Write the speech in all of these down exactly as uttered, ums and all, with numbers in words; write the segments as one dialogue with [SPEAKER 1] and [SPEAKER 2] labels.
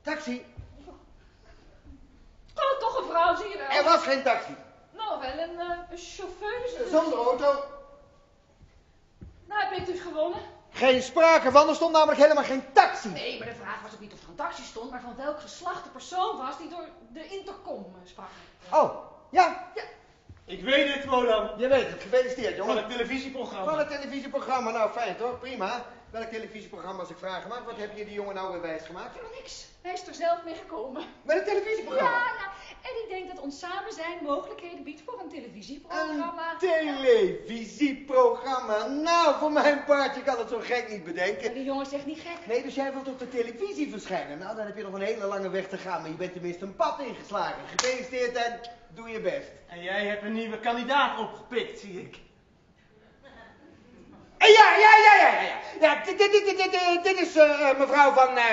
[SPEAKER 1] Taxi.
[SPEAKER 2] Oh, toch een vrouw, zie je wel.
[SPEAKER 1] Er was geen taxi.
[SPEAKER 2] Nou, wel een, uh, een chauffeuse.
[SPEAKER 1] Zonder auto.
[SPEAKER 2] Nou, heb ik dus gewonnen.
[SPEAKER 1] Geen sprake van, er stond namelijk helemaal geen taxi.
[SPEAKER 2] Nee, maar de vraag was ook niet of er een taxi stond, maar van welk geslacht de persoon was die door de intercom sprak.
[SPEAKER 1] Oh, ja.
[SPEAKER 2] Ja.
[SPEAKER 3] Ik weet het, Modam.
[SPEAKER 1] Je weet het, gefeliciteerd, jongen.
[SPEAKER 3] Van het televisieprogramma.
[SPEAKER 1] Van het televisieprogramma, nou fijn toch, prima. Welk televisieprogramma als ik vragen mag, wat heb je die jongen nou weer wijsgemaakt?
[SPEAKER 2] Helemaal niks. Hij is er zelf mee gekomen.
[SPEAKER 1] Met het televisieprogramma?
[SPEAKER 2] Ja, ja. En ik denk dat ons samen zijn mogelijkheden biedt voor een televisieprogramma.
[SPEAKER 1] Een televisieprogramma? Nou, voor mijn part, je kan het zo gek niet bedenken.
[SPEAKER 2] Maar die jongen zegt niet gek.
[SPEAKER 1] Nee, dus jij wilt op de televisie verschijnen. Nou, dan heb je nog een hele lange weg te gaan, maar je bent tenminste een pad ingeslagen. Gefeliciteerd en doe je best.
[SPEAKER 3] En jij hebt een nieuwe kandidaat opgepikt, zie ik.
[SPEAKER 1] Ja, ja, ja, ja, ja. Ja, dit, dit, dit, dit, dit, dit is uh, mevrouw van uh,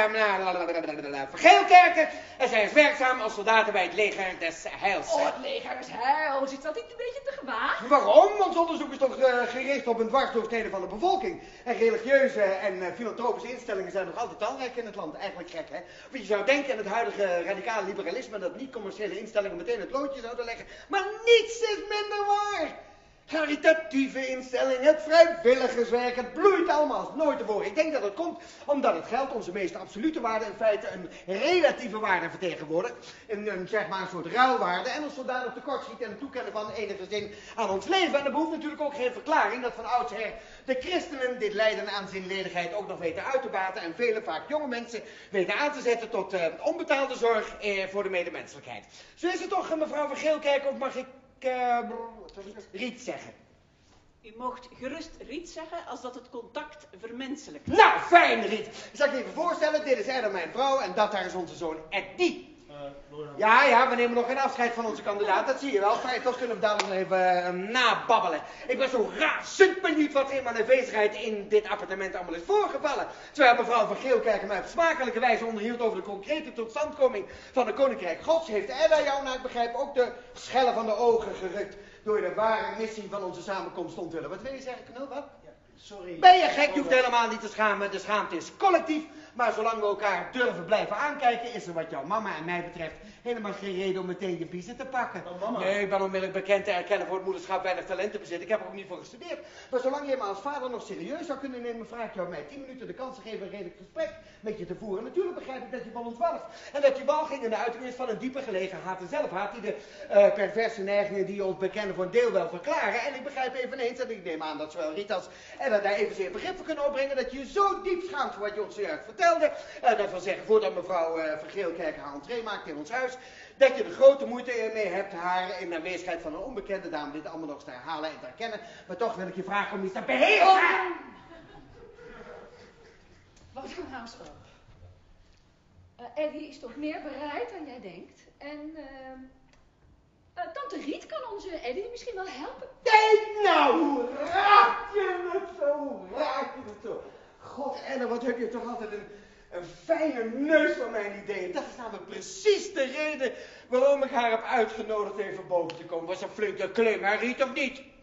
[SPEAKER 1] van Geelkerken. En zij is werkzaam als soldaat bij het leger des Heils.
[SPEAKER 2] Oh, het leger is heil. Zit dat niet een beetje te gewaagd?
[SPEAKER 1] Waarom? Ons onderzoek is toch uh, gericht op een dwarsdoorsnede van de bevolking. En religieuze en uh, filantropische instellingen zijn nog altijd talrijk in het land. Eigenlijk gek, hè? Want je zou denken aan het huidige radicale liberalisme dat niet-commerciële instellingen meteen het loodje zouden leggen. Maar niets is minder waar. Caritatieve instellingen, het vrijwilligerswerk, het bloeit allemaal als nooit tevoren. Ik denk dat het komt omdat het geld onze meest absolute waarde in feite een relatieve waarde vertegenwoordigt. Een, een, zeg maar een soort ruilwaarde en ons zodanig tekort schiet en het toekennen van enige zin aan ons leven. En er behoeft natuurlijk ook geen verklaring dat van oudsher de christenen dit lijden aan zinledigheid ook nog weten uit te baten en vele vaak jonge mensen weten aan te zetten tot uh, onbetaalde zorg eh, voor de medemenselijkheid. Zo is het toch, uh, mevrouw van Geelkerk, of mag ik... Uh, Riet zeggen.
[SPEAKER 4] U mocht gerust Riet zeggen als dat het contact vermenselijkt.
[SPEAKER 1] Nou, fijn Riet. Zal ik je even voorstellen, dit is Edda, mijn vrouw, en dat daar is onze zoon Eddie.
[SPEAKER 3] Uh,
[SPEAKER 1] ja, ja, we nemen nog geen afscheid van onze kandidaat, dat zie je wel. Fijn, toch kunnen we dadelijk nog even uh, nababbelen. Ik ben zo razend benieuwd wat er in mijn aanwezigheid in dit appartement allemaal is voorgevallen. Terwijl mevrouw van Geelkerken mij op smakelijke wijze onderhield over de concrete totstandkoming van de Koninkrijk Gods, heeft Edda jou, naar ik begrijp, ook de schellen van de ogen gerukt door de ware missie van onze samenkomst te onthullen. Wat wil je zeggen, Knul, wat?
[SPEAKER 3] Ja, sorry.
[SPEAKER 1] Ben je gek? Je hoeft helemaal niet te schamen. De schaamte is collectief. Maar zolang we elkaar durven blijven aankijken, is er wat jouw mama en mij betreft helemaal geen reden om meteen je biezen te pakken.
[SPEAKER 3] Oh, mama.
[SPEAKER 1] Nee, ik ben onmiddellijk bekend te erkennen voor het moederschap weinig talenten bezit. Ik heb er ook niet voor gestudeerd. Maar zolang je me als vader nog serieus zou kunnen nemen, vraag ik jou mij tien minuten de kans te geven een redelijk gesprek met je te voeren. Natuurlijk begrijp ik dat je van ons walgt. En dat je walging in de uiting is van een diepe gelegen haat en zelfhaat die de uh, perverse neigingen die je ons bekennen voor een deel wel verklaren. En ik begrijp eveneens, en ik neem aan dat zowel Rita als Edda daar evenzeer begrip voor kunnen opbrengen, dat je je zo diep schaamt voor wat je ons zojuist vertelde. Uh, dat wil zeggen, voordat mevrouw uh, van Geelkerken haar entree maakt in ons huis, dat je er grote moeite mee hebt haar in de aanwezigheid van een onbekende dame dit allemaal nog eens te herhalen en te herkennen. Maar toch wil ik je vragen om iets te beheersen.
[SPEAKER 2] Oh. Wat nou eens op. Uh, Eddie is toch meer bereid dan jij denkt. En uh, uh, tante Riet kan onze Eddie misschien wel helpen.
[SPEAKER 1] Nee, nou, hoe raak je het zo? Hoe raak je het zo? God, Edda, wat heb je toch altijd een, een fijne neus van mijn ideeën. Dat is namelijk precies de reden waarom ik haar heb uitgenodigd even boven te komen. Was een flinke klim, hè, Riet, of niet?